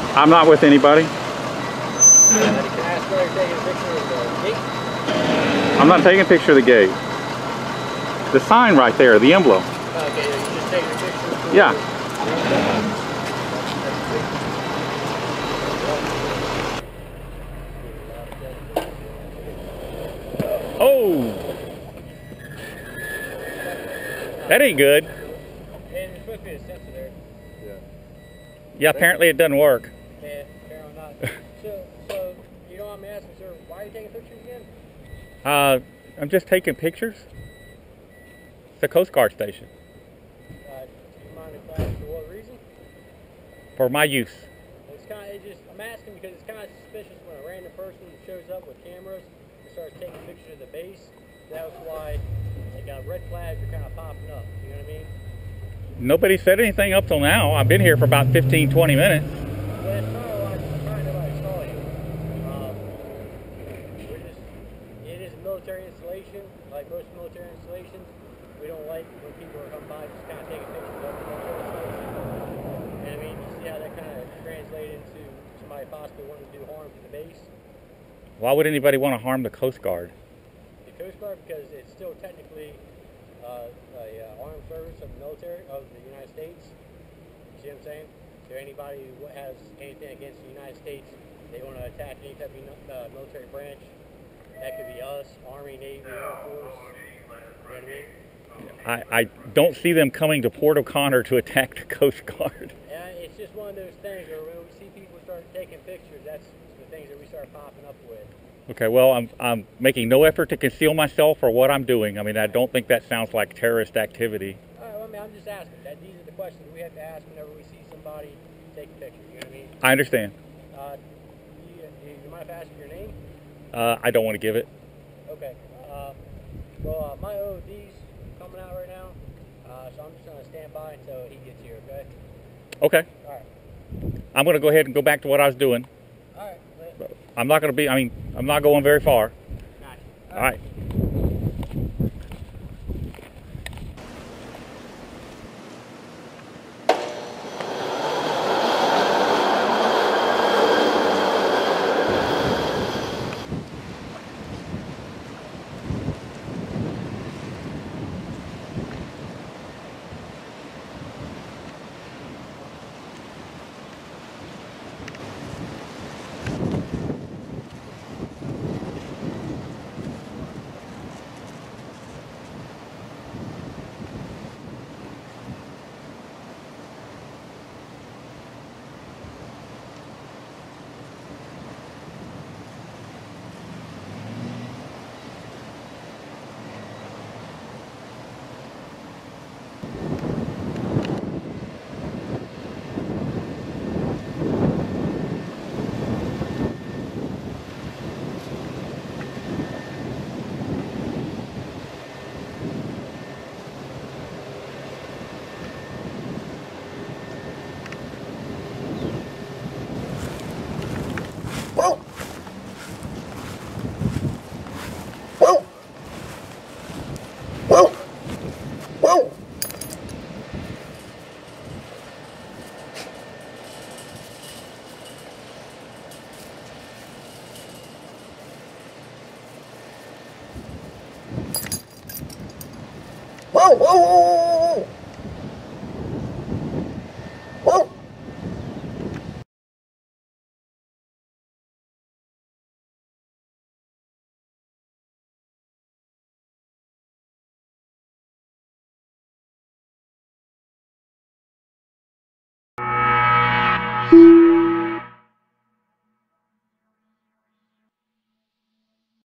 I'm not with anybody. I'm not taking a picture of the gate. The sign right there, the emblem. Okay, you just taking a picture? Yeah. Oh! That ain't good. And it's supposed to be a sensor there. Yeah, apparently it doesn't work. Yeah, apparently not. So, you know what I'm asking, sir? Why are you taking pictures again? I'm just taking pictures. It's a Coast Guard station. Do you mind if I ask for what reason? For my use. I'm asking because it's kind of suspicious when a random person shows up with cameras and starts taking pictures of the base. That's why, like, red flags are kind of popping up. You know what I mean? Nobody said anything up till now. I've been here for about 15, 20 minutes. Yeah, it's probably nobody saw you. It is a military installation, like most military installations. We don't like when people are coming by just kind of taking pictures of the military installation. And I mean, you see how that kind of translated into somebody possibly wanting to do harm to the base? Why would anybody want to harm the Coast Guard? The Coast Guard, because it's still technically armed service of the military of the United States. You see what I'm saying? So anybody who has anything against the United States, they want to attack any type of military branch. That could be us, Army, Navy, Air Force. You know what I mean? I don't see them coming to Port O'Connor to attack the Coast Guard. Yeah, it's just one of those things where when we see people start taking pictures, that's the things that we start popping up with. Okay, well, I'm making no effort to conceal myself or what I'm doing. I mean, I don't think that sounds like terrorist activity. All right, well, I mean, I'm just asking. These are the questions we have to ask whenever we see somebody taking pictures. You know what I mean? I understand. You mind if I ask your name? I don't want to give it. Okay. My OOD's coming out right now, so I'm just going to stand by until he gets here, okay? Okay. All right. I'm going to go ahead and go back to what I was doing. All right. I'm not going to be, I'm not going very far. Gotcha. All right. You